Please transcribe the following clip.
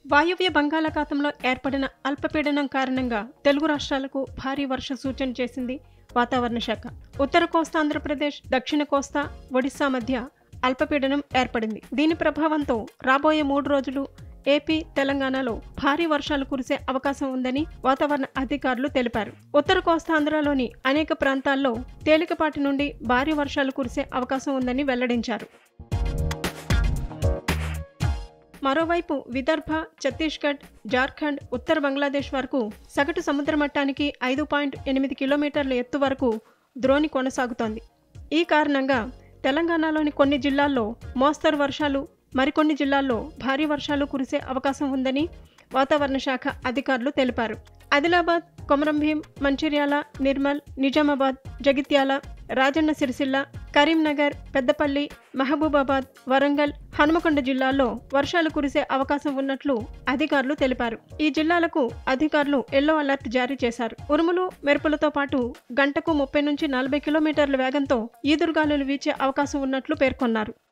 వాయువ్య బంగాళాఖాతంలో ఏర్పడిన అల్పపీడనం కారణంగా తెలుగు రాష్ట్రాలకు భారీ వర్ష సూచన చేసింది వాతావరణ శాఖ. ఉత్తర కోస్తా ఆంధ్రప్రదేశ్, దక్షిణ కోస్తా, ఒడిశా మధ్య అల్పపీడనం ఏర్పడింది. దీని ప్రభావంతో రాబోయే 3 రోజులు ఏపీ, తెలంగాణలో భారీ వర్షాలు కురిసే అవకాశం ఉందని వాతావరణ అధికారులు తెలిపారు. ఉత్తర కోస్తాంధ్రలోని అనేక ప్రాంతాల్లో తేలికపాటి నుండి భారీ వర్షాలు కురిసే అవకాశం ఉందని వెల్లడించారు. మరోవైపు విదర్భ, ఛత్తీస్గఢ్, జార్ఖండ్, ఉత్తర బంగ్లాదేశ్ వరకు సగటు సముద్ర మట్టానికి 5.8 కిలోమీటర్ల ఎత్తు వరకు ద్రోణి కొనసాగుతోంది. ఈ కారణంగా తెలంగాణలోని కొన్ని జిల్లాల్లో మోస్తరు వర్షాలు, మరికొన్ని జిల్లాల్లో భారీ వర్షాలు కురిసే అవకాశం ఉందని వాతావరణ శాఖ అధికారులు తెలిపారు. ఆదిలాబాద్, కొమరంభీం, మంచిర్యాల, నిర్మల్, నిజామాబాద్, జగిత్యాల, రాజన్న సిరిసిల్ల, కరీంనగర్, పెద్దపల్లి, మహబూబాబాద్, వరంగల్, హనుమకొండ జిల్లాల్లో వర్షాలు కురిసే అవకాశం ఉన్నట్లు అధికారులు తెలిపారు. ఈ జిల్లాలకు అధికారులు ఎల్లో అలర్ట్ జారీ చేశారు. ఉరుములు, మెరుపులతో పాటు గంటకు 30 నుంచి 40 కిలోమీటర్ల వేగంతో ఈదురుగాలులు వీచే అవకాశం ఉన్నట్లు పేర్కొన్నారు.